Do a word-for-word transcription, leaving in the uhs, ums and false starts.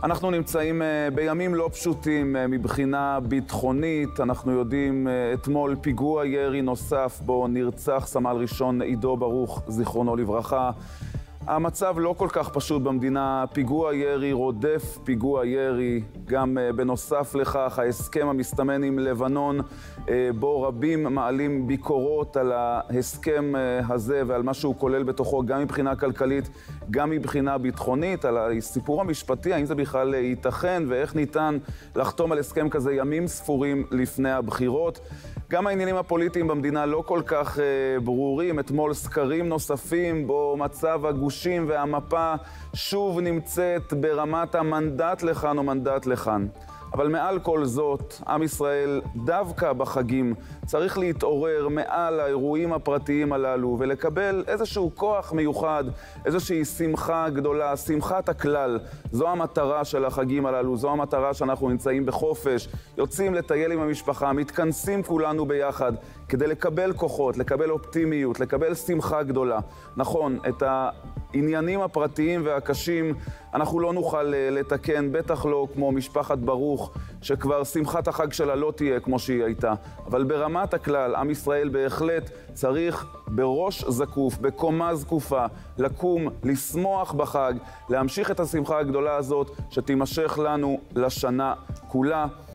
אנחנו נמצאים בימים לא פשוטים מבחינה ביטחונית. אנחנו יודעים אתמול פיגוע ירי נוסף בו נרצח סמל ראשון עידו ברוך, זיכרונו לברכה. המצב לא כל כך פשוט במדינה, פיגוע ירי רודף פיגוע ירי, גם בנוסף לכך ההסכם המסתמן עם לבנון, בו רבים מעלים ביקורות על ההסכם הזה ועל מה שהוא כולל בתוכו, גם מבחינה כלכלית, גם מבחינה ביטחונית, על הסיפור המשפטי, האם זה בכלל ייתכן ואיך ניתן לחתום על הסכם כזה ימים ספורים לפני הבחירות. גם העניינים הפוליטיים במדינה לא כל כך אה, ברורים. אתמול סקרים נוספים בו מצב הגושים והמפה שוב נמצאת ברמת המנדט לכאן או מנדט לכאן. אבל מעל כל זאת, עם ישראל דווקא בחגים צריך להתעורר מעל האירועים הפרטיים הללו ולקבל איזשהו כוח מיוחד, איזושהי שמחה גדולה, שמחת הכלל. זו המטרה של החגים הללו, זו המטרה שאנחנו נמצאים בחופש, יוצאים לטייל עם המשפחה, מתכנסים כולנו ביחד כדי לקבל כוחות, לקבל אופטימיות, לקבל שמחה גדולה. נכון, את העניינים הפרטיים והקשים אנחנו לא נוכל לתקן, בטח לא כמו משפחת ברוך, שכבר שמחת החג שלה לא תהיה כמו שהיא הייתה. אבל ברמת הכלל, עם ישראל בהחלט צריך בראש זקוף, בקומה זקופה, לקום, לשמוח בחג, להמשיך את השמחה הגדולה הזאת שתימשך לנו לשנה כולה.